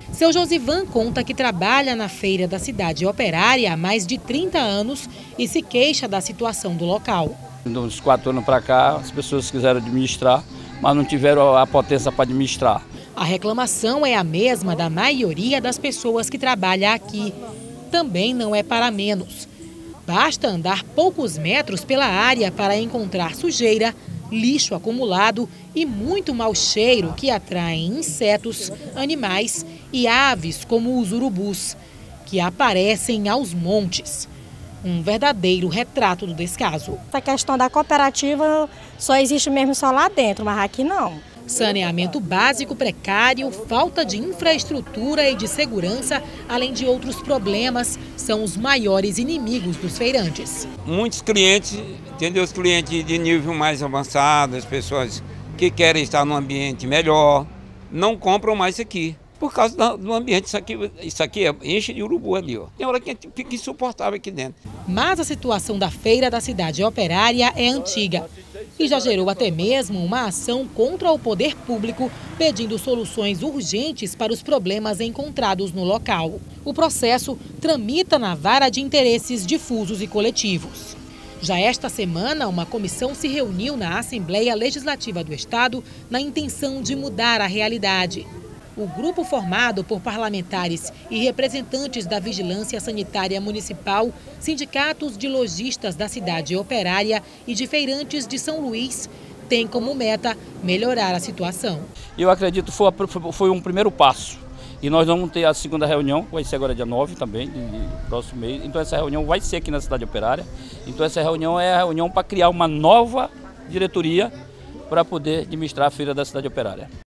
Seu Josivan conta que trabalha na feira da cidade operária há mais de 30 anos e se queixa da situação do local. Uns 4 anos para cá, as pessoas quiseram administrar, mas não tiveram a potência para administrar. A reclamação é a mesma da maioria das pessoas que trabalham aqui. Também não é para menos. Basta andar poucos metros pela área para encontrar sujeira, lixo acumulado e muito mau cheiro que atraem insetos, animais e aves como os urubus, que aparecem aos montes. Um verdadeiro retrato do descaso. A questão da cooperativa só existe mesmo só lá dentro, mas aqui não. Saneamento básico precário, falta de infraestrutura e de segurança, além de outros problemas, são os maiores inimigos dos feirantes. Muitos clientes, entendeu? Os clientes de nível mais avançado, as pessoas que querem estar num ambiente melhor, não compram mais aqui. Por causa do ambiente, isso aqui enche de urubu ali, ó. Tem hora que fica insuportável aqui dentro. Mas a situação da feira da cidade operária é antiga e já gerou até mesmo uma ação contra o poder público, pedindo soluções urgentes para os problemas encontrados no local. O processo tramita na Vara de Interesses Difusos e Coletivos. Já esta semana, uma comissão se reuniu na Assembleia Legislativa do Estado na intenção de mudar a realidade. O grupo, formado por parlamentares e representantes da Vigilância Sanitária Municipal, sindicatos de lojistas da cidade operária e de feirantes de São Luís, tem como meta melhorar a situação. Eu acredito que foi um primeiro passo. E nós vamos ter a segunda reunião, vai ser agora dia 9 também, de próximo mês. Então essa reunião vai ser aqui na cidade operária. Então essa reunião é a reunião para criar uma nova diretoria para poder administrar a feira da cidade operária.